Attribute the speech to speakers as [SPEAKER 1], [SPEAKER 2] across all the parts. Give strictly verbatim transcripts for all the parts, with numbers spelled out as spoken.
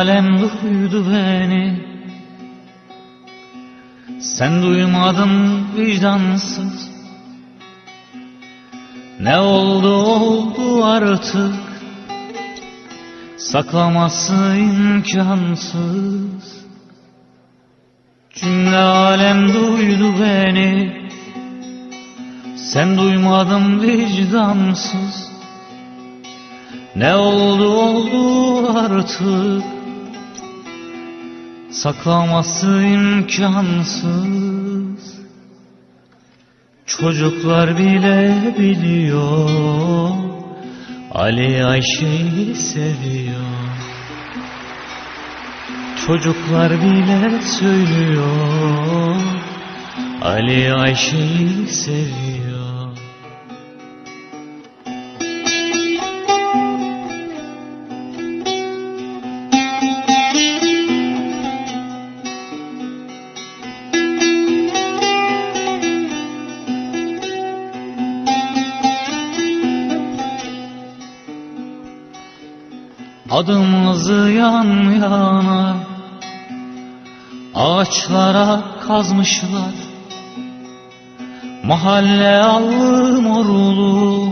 [SPEAKER 1] alem duydu beni. Sen duymadın vicdansız. Ne oldu oldu artık, saklaması imkansız. Cümle alem duydu beni. Sen duymadın vicdansız. Ne oldu oldu artık, saklaması imkansız. Çocuklar bile biliyor, Ali Ayşe'yi seviyor. Çocuklar bile söylüyor, Ali Ayşe'yi seviyor. Adımızı yan yana ağaçlara kazmışlar. Mahalle allı morulu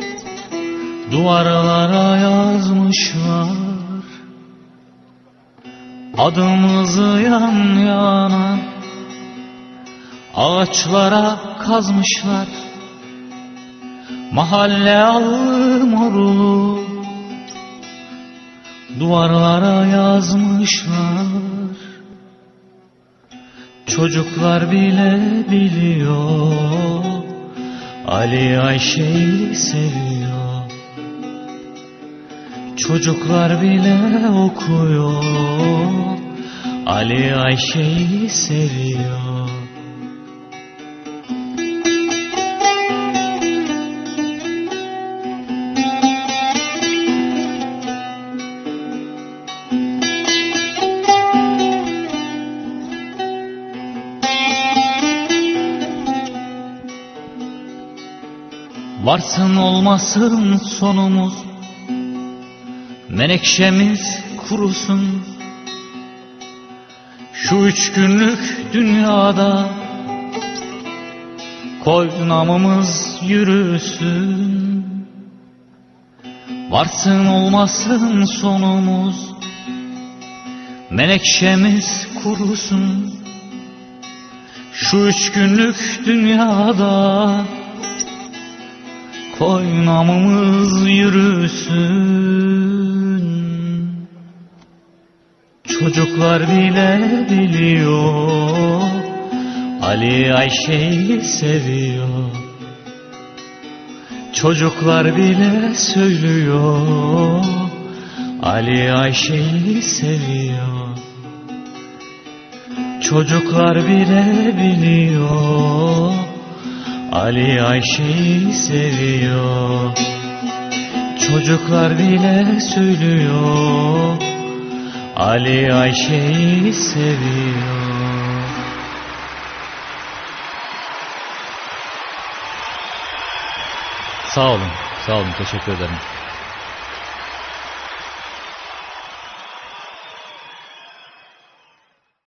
[SPEAKER 1] duvarlara yazmışlar. Adımızı yan yana ağaçlara kazmışlar. Mahalle allı morulu duvarlara yazmışlar. Çocuklar bile biliyor, Ali Ayşe'yi seviyor. Çocuklar bile okuyor, Ali Ayşe'yi seviyor. Varsın olmasın sonumuz, menekşemiz kurusun. Şu üç günlük dünyada koy namımız yürüsün. Varsın olmasın sonumuz, menekşemiz kurusun. Şu üç günlük dünyada koy namımız yürüsün. Çocuklar bile biliyor, Ali Ayşe'yi seviyor. Çocuklar bile söylüyor, Ali Ayşe'yi seviyor. Çocuklar bile biliyor, Ali Ayşe'yi seviyor. Çocuklar bile söylüyor, Ali Ayşe'yi seviyor. Sağ olun, sağ olun, teşekkür ederim.